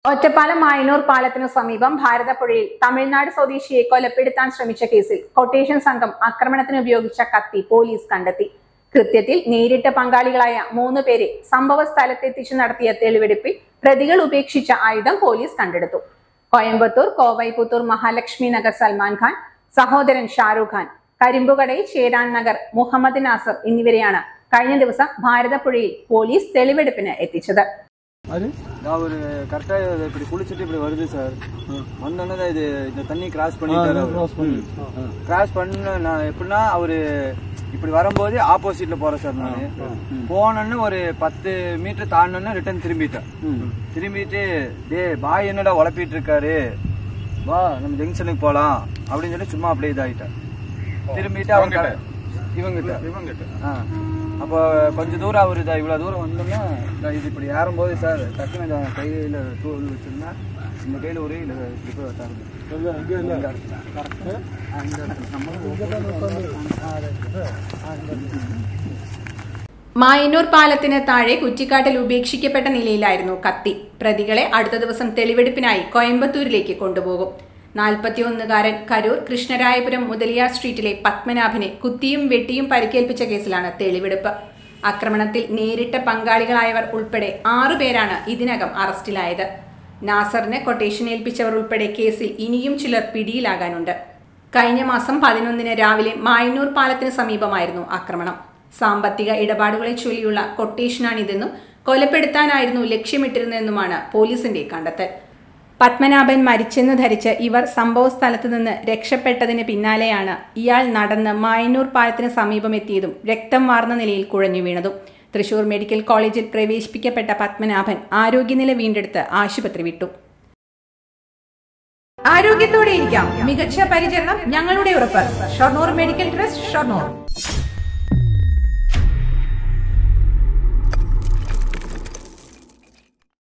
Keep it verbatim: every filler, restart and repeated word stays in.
ഒറ്റപ്പാലം മായന്നൂർ പാലത്തിനു സമീപം ഭാരതപ്പുഴയിൽ തമിഴ്നാട് സ്വദേശിയെ കൊലപ്പെടുത്താൻ ശ്രമിച്ച കേസിൽ കൊട്ടേഷൻ സംഘം ആക്രമണത്തിന് ഉപയോഗിച്ച കത്തി പോലീസ് കണ്ടെത്തി. കൃത്യത്തിൽ നേരിട്ട് പങ്കാളികളായ മൂന്ന് പേരെ സംഭവ സ്ഥലത്തെത്തിച്ചു നടത്തിയ തെളിവെടുപ്പിൽ പ്രതികൾ ഉപേക്ഷിച്ച ആയുധം പോലീസ് കണ്ടെടുത്തു. കോയമ്പത്തൂർ കോവൈപുത്തൂർ മഹാലക്ഷ്മി നഗർ സൽമാൻ ഖാൻ, സഹോദരൻ ഷാരൂഖ് ഖാൻ, കരിമ്പുകടൈ ചേരാൻ നഗർ മുഹമ്മദ് നാസർ എന്നിവരെയാണ് കഴിഞ്ഞ ദിവസം ഭാരതപ്പുഴയിൽ പോലീസ് തെളിവെടുപ്പിന് എത്തിച്ചത്. நான் ஒரு கரெக்டா இப்படி குளிச்சுட்டு இப்படி வருது சார். வந்தோன்னே இது இந்த தண்ணி கிராஸ் பண்ணிட்டாரு. கிராஸ் பண்ண நான் எப்படின்னா அவரு இப்படி வரும்போது ஆப்போசிட்ல போறேன் சார். நான் போனோன்னு ஒரு பத்து மீட்டர் தாண்டோன்னு ரிட்டர்ன் திரும்பிட்டேன். திரும்பிட்டு டே பாய் என்னடா உழப்பிட்டு இருக்காரு, வா நம்ம ஜங்ஷனுக்கு போலாம் அப்படின்னு சொல்லி சும்மா அப்படியே இதாகிட்டேன். திரும்பிட்டு அவங்க இவங்கிட்ட இவங்கிட்ட அப்போ கொஞ்சம் தூரம் அவர் இதாக இவ்வளோ தூரம் வந்தோம்னா இது இப்படி ஏறும்போது சார் டக்குன்னு கையில் தூள் வச்சுருந்தா இந்த கையில் ஒரே இல்லை இப்போ வச்சாங்க. മായന്നൂർ പാലത്തിന് താഴെ കുറ്റിക്കാട്ടിൽ ഉപേക്ഷിക്കപ്പെട്ട നിലയിലായിരുന്നു കത്തി. പ്രതികളെ അടുത്ത ദിവസം തെളിവെടുപ്പിനായി കോയമ്പത്തൂരിലേക്ക് കൊണ്ടുപോകും. നാൽപ്പത്തിയൊന്നുകാരൻ കരൂർ കൃഷ്ണരായപുരം മുതലിയാർ സ്ട്രീറ്റിലെ പത്മനാഭനെ കുത്തിയും വെട്ടിയും പരിക്കേൽപ്പിച്ച കേസിലാണ് തെളിവെടുപ്പ്. ആക്രമണത്തിൽ നേരിട്ട പങ്കാളികളായവർ ഉൾപ്പെടെ ആറുപേരാണ് ഇതിനകം അറസ്റ്റിലായത്. നാസറിന് കൊട്ടേഷൻ ഏൽപ്പിച്ചവർ ഉൾപ്പെടെ കേസിൽ ഇനിയും ചിലർ പിടിയിലാകാനുണ്ട്. കഴിഞ്ഞ മാസം പതിനൊന്നിന് രാവിലെ മായന്നൂർ പാലത്തിന് സമീപമായിരുന്നു ആക്രമണം. സാമ്പത്തിക ഇടപാടുകളെ ചൊല്ലിയുള്ള കൊട്ടേഷനാണിതെന്നും കൊലപ്പെടുത്താനായിരുന്നു ലക്ഷ്യമിട്ടിരുന്നതെന്നുമാണ് പോലീസിന്റെ കണ്ടെത്തൽ. പത്മനാഭൻ മരിച്ചെന്ന് ധരിച്ച് ഇവർ സംഭവ സ്ഥലത്ത് നിന്ന് രക്ഷപ്പെട്ടതിന് പിന്നാലെയാണ് ഇയാൾ നടന്ന് മായന്നൂർ പാലത്തിന് സമീപം എത്തിയതും രക്തം വാർന്ന നിലയിൽ കുഴഞ്ഞു വീണതും. തൃശൂർ മെഡിക്കൽ കോളേജിൽ പ്രവേശിപ്പിക്കപ്പെട്ട പത്മനാഭൻ ആരോഗ്യനില വീണ്ടെടുത്ത് ആശുപത്രി വിട്ടു. ആരോഗ്യത്തോടെ ഇരിക്കാം, മികച്ച പരിചരണം ഞങ്ങളുടെ ഉറപ്പ്. Shoranur medical trust, Shoranur.